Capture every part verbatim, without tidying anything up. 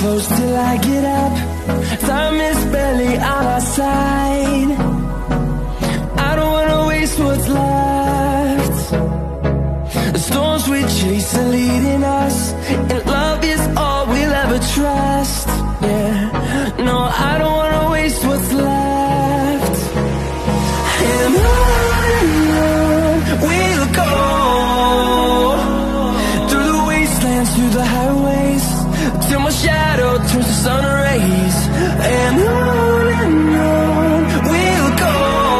close till I get up. Time is barely on our side. I don't wanna waste what's left. The storms we chase are leading us, and love is all we'll ever trust. Yeah, no, I don't wanna waste what's left. And on and on we'll go, through the wastelands, through the highways, till my shadow turns to sun rays. And on and on we'll go,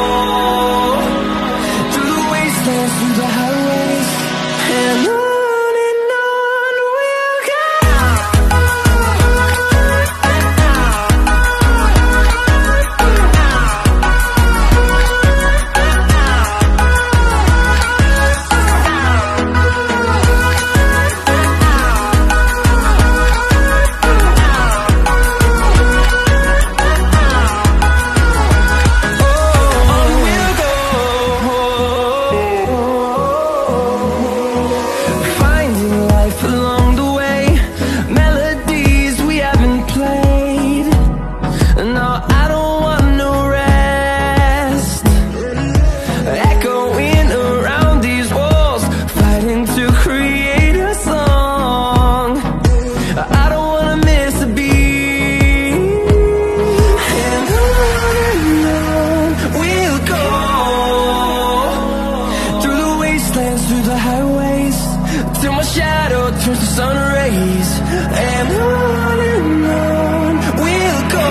through the wastelands, through the highways, and on. Through the highways, till my shadow turns to sun rays. And on and on we'll go,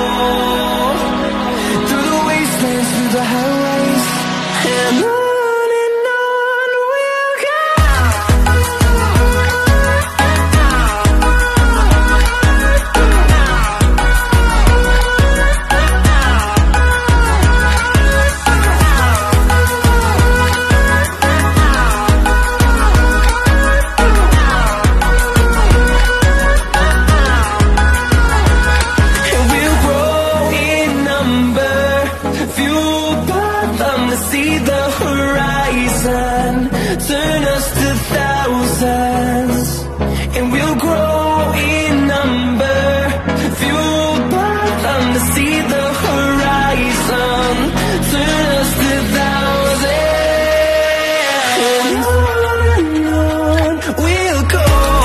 through the wastelands, through the highways, and on. See the horizon, turn us to thousands, and we'll grow in number, fueled by them to see the horizon, turn us to thousands. And on and on we'll go,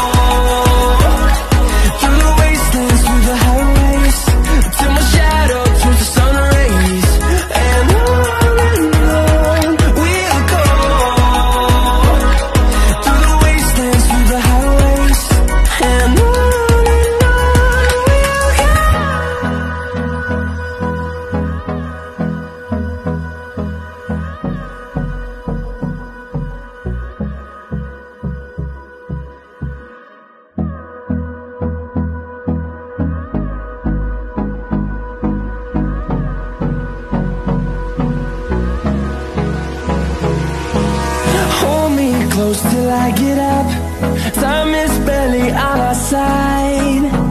through the wastelands, through the highways, till my shadow turns to sun rays. And on close till I get up. Time is barely on our side.